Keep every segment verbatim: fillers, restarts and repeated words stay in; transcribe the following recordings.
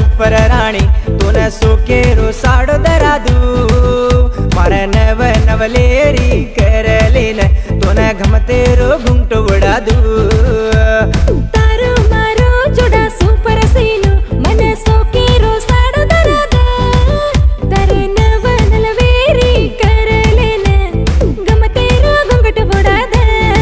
super राणी तुने सुकेरो साड़ो दरादू मारे नव नवलेरी करलीन तुने घमतेरो घुंटो उड़ादू तारो मारो जोड़ा सुपर सीनो मने सुकेरो साड़ो दरादू तारे नव नवलेरी करलीन घमतेरो घुंटो उड़ादू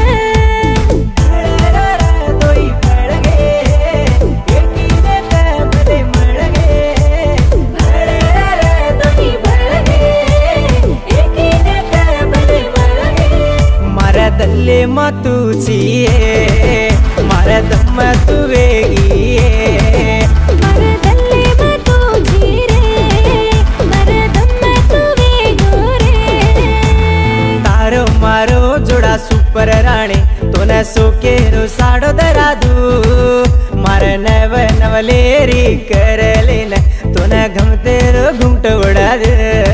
दल्ले मतुचिए मारे दम तुवेगिए मारे दल्ले मतुची रे मारे दम तुवेगो रे तारो मारो जोड़ा सुपर राणी तोने सुकेरो साड़ो दरादू मारे नव नवलेरी करलीन तोने घमतेरो घुंटो उड़ा दे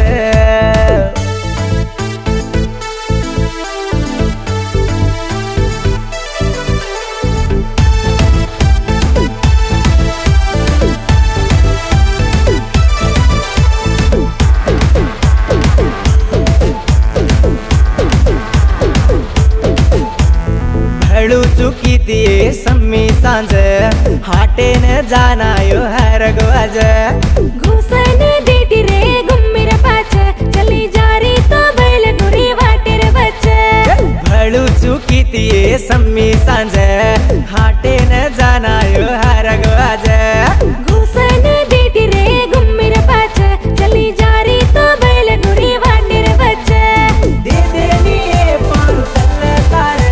चुकी दिए सम्मी सांझ हाटे न जाना यो हर गवाज घुसन देटी रे गुम्मीर पाच चली जा रे तो बैल गुरी वाटे रे बच्च भड़ू चुकी दिए सम्मी सांझ हाटे न जाना यो हर गवाज घुसन देटी रे गुम्मीर पाच चली जा रे तो बैल गुरी वाटे रे बच्च दे देनी ये पान तल्ले तारे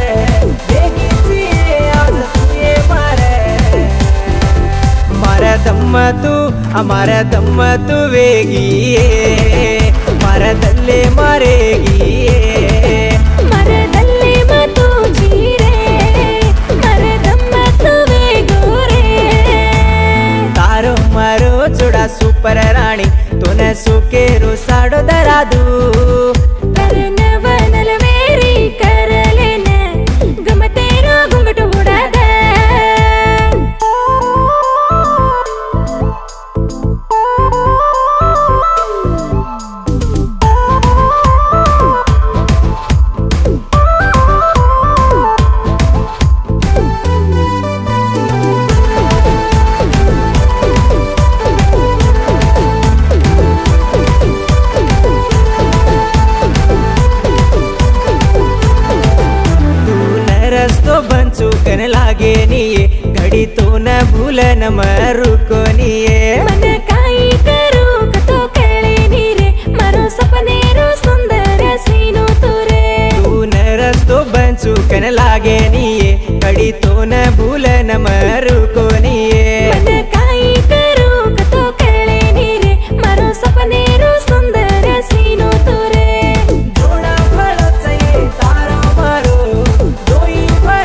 दम तू हमारा दम तू वेगिए मारे दल्ले मारेगी मारे दल्ले मतू जीरे मारे दम तू वेगो रे तारो मारो जोड़ा सुपर राणी तोने सुकेरो साड़ो दरादू तारे नव नलवेरी करलेन गमतेरो घुंघटो उड़ा दे चुकन लागे निये घड़ी तो न भूल न मरु को निये मन काई करू कतो केले नीरे मारो सपने रो सुंदर सीनो तुरे तू न रस्तो बन चुकन लागे निये घड़ी तो न भूल न मरु को निये मन काई करू कतो केले नीरे मारो सपने रो सुंदर सीनो तुरे जोड़ा फड़ो चाहिए तारा मारो दोई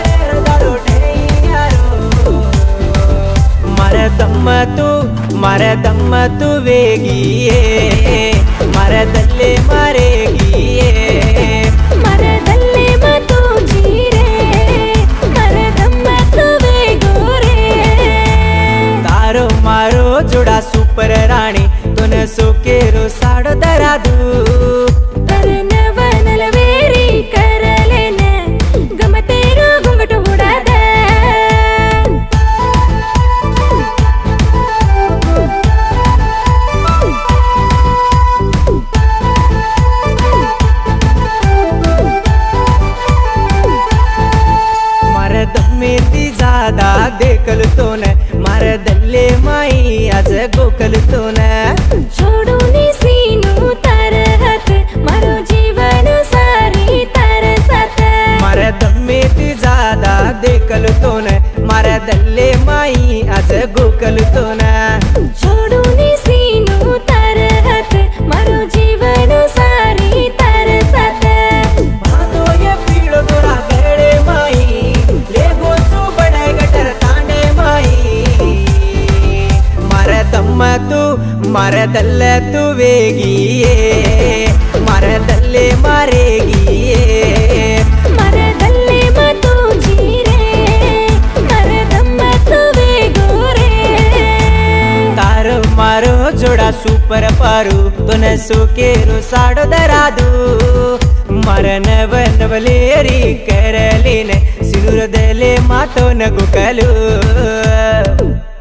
दम तू मारे दम तू वेगिए मारे दल्ले मारेगी मारे दल्ले मतू जीरे मारे दम तू वेगो रे तारो मारो जोड़ा सुपर राणी तूने सुकेरो साड़ो दरादू तारे नव नलवेरी करलेन गमतेरो घुंघटो उड़ा दे ज्यादा देखल तो न मारे दल्ले माई आज गोकल तो न छोड़ू नी सीनू तार हाथ मारो जीवन सारी तार साथ मारे दम्मे ती ज्यादा देखल तो न मारे दल्ले माई आज गोकल तो न छोड़ू नी सीनू तार हाथ मारो जीवन सारी तार साथ भादो ये पीड़ो तोरा गड़े माई ले गोसु बड़े गटर तांडे माई मारे दम तू मारे दल्ले तू वेगिए मारे दल्ले मारेगी मारे दल्ले मतू जीरे मारे दम तू वेगो रे तारो जोड़ा सुपर पारू तो न सुकेरो साड़ो दरादू मरन बनवलेरी करलीने सिनुर दले मातो न गुकलू